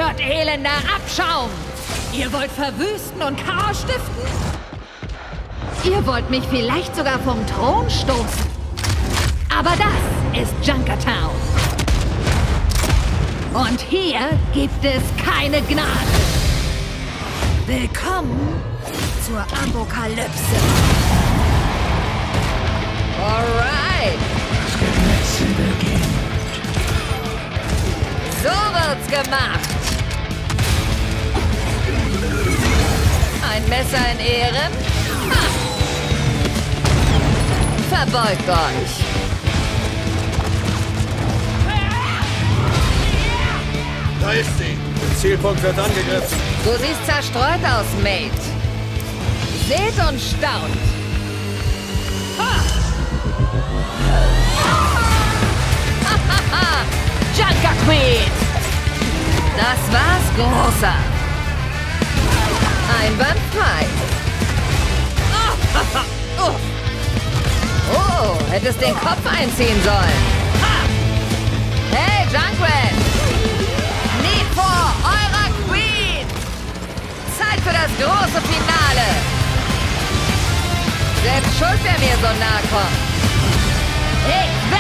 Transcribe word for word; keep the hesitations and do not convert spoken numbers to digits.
Gott, elender Abschaum! Ihr wollt verwüsten und Chaos stiften? Ihr wollt mich vielleicht sogar vom Thron stoßen. Aber das ist Junkertown. Und hier gibt es keine Gnade. Willkommen zur Apokalypse. Alright. Das Gemetzel beginnt. So wird's gemacht. Ein Messer in Ehren? Ha. Verbeugt euch. Da ist sie. Der Zielpunkt wird angegriffen. Du siehst zerstreut aus, Mate. Seht und staunt. Ha! Hahaha! Junker Queen! Das war's, Großer. Einwandfrei. Oh, oh. Oh, hättest den Kopf einziehen sollen. Ha! Hey, Junkrat! Nie vor eurer Queen! Zeit für das große Finale! Selbst schuld, wer mir so nahe kommt. Ich